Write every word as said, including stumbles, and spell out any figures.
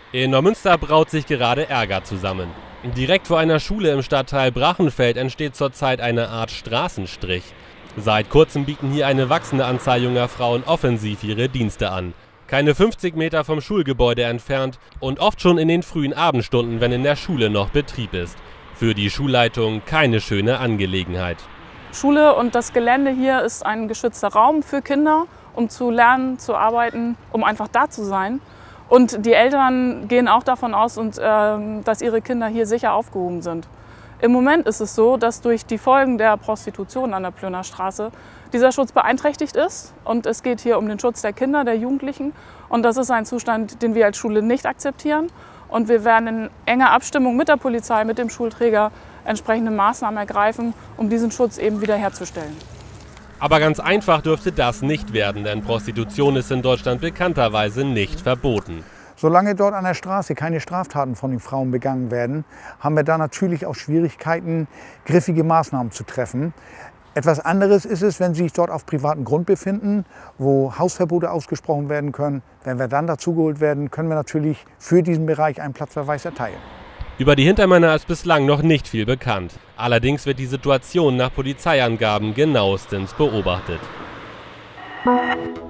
In Neumünster braut sich gerade Ärger zusammen. Direkt vor einer Schule im Stadtteil Brachenfeld entsteht zurzeit eine Art Straßenstrich. Seit kurzem bieten hier eine wachsende Anzahl junger Frauen offensiv ihre Dienste an. Keine fünfzig Meter vom Schulgebäude entfernt und oft schon in den frühen Abendstunden, wenn in der Schule noch Betrieb ist. Für die Schulleitung keine schöne Angelegenheit. Schule und das Gelände hier ist ein geschützter Raum für Kinder, um zu lernen, zu arbeiten, um einfach da zu sein. Und die Eltern gehen auch davon aus, und, äh, dass ihre Kinder hier sicher aufgehoben sind. Im Moment ist es so, dass durch die Folgen der Prostitution an der Plöner Straße dieser Schutz beeinträchtigt ist. Und es geht hier um den Schutz der Kinder, der Jugendlichen. Und das ist ein Zustand, den wir als Schule nicht akzeptieren. Und wir werden in enger Abstimmung mit der Polizei, mit dem Schulträger entsprechende Maßnahmen ergreifen, um diesen Schutz eben wiederherzustellen. Aber ganz einfach dürfte das nicht werden, denn Prostitution ist in Deutschland bekannterweise nicht verboten. Solange dort an der Straße keine Straftaten von den Frauen begangen werden, haben wir da natürlich auch Schwierigkeiten, griffige Maßnahmen zu treffen. Etwas anderes ist es, wenn sie sich dort auf privatem Grund befinden, wo Hausverbote ausgesprochen werden können. Wenn wir dann dazugeholt werden, können wir natürlich für diesen Bereich einen Platzverweis erteilen. Über die Hintermänner ist bislang noch nicht viel bekannt. Allerdings wird die Situation nach Polizeiangaben genauestens beobachtet.